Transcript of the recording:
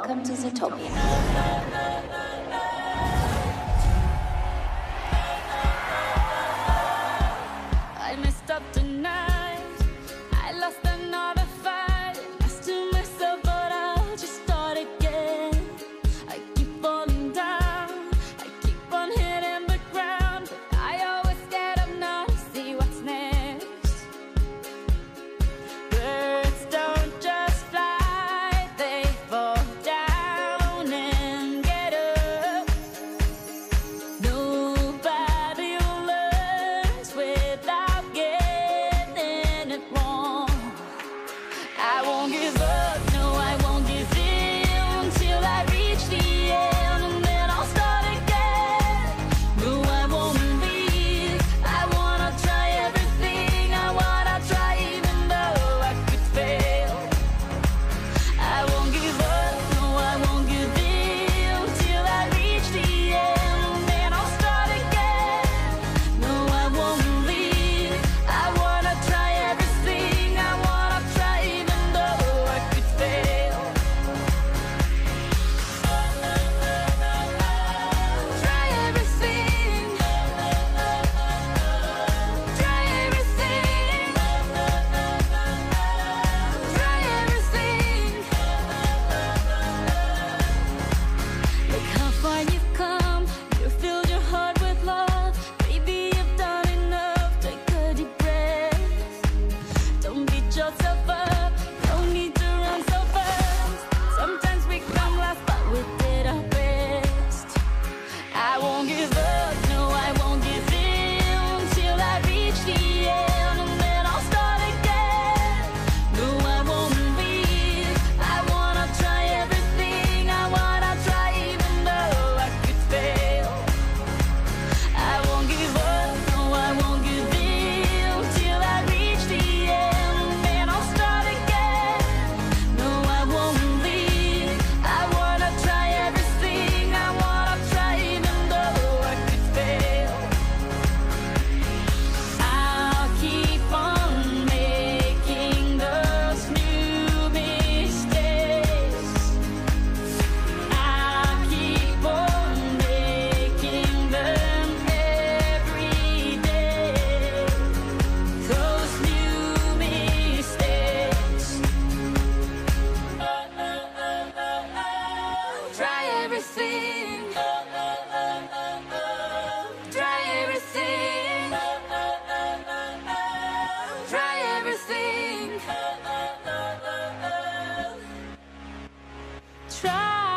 Welcome to Zootopia. I messed up tonight. I lost another fight. Lost to myself, but I'll just start again. I keep falling down. I keep on hitting the ground, but I always get up now to see what's next. Birds don't just fly, they fall down and get up. Nobody learns without getting it wrong. I won't give up, no, I won't give in till I reach the end, and then I'll start again. No, I won't leave. I wanna try everything. I wanna try even though I could fail. I won't give up, no, I won't give in till I reach the end, and then I'll start again. No, I won't leave. I wanna try everything. I wanna try even though I could fail. Try everything. Try everything. Try everything. Look how far you've come. You filled your heart with love. Baby, you've done enough. Take a deep breath. Don't beat yourself up. No need to run so fast. Sometimes we come last, but we did our best. I won't give up, no, I won't give in till I reach the end, and then I'll start again. No, I won't leave. I wanna try everything. I wanna try even though I could fail. I won't give up, no, I won't give in till I reach the end, and then I'll start again. No, I won't leave. I wanna try everything. I wanna try even though I could fail. I'll keep on making those new mistakes. I'll keep on making them every day. Those new mistakes. Try everything. Try everything. Try everything. Try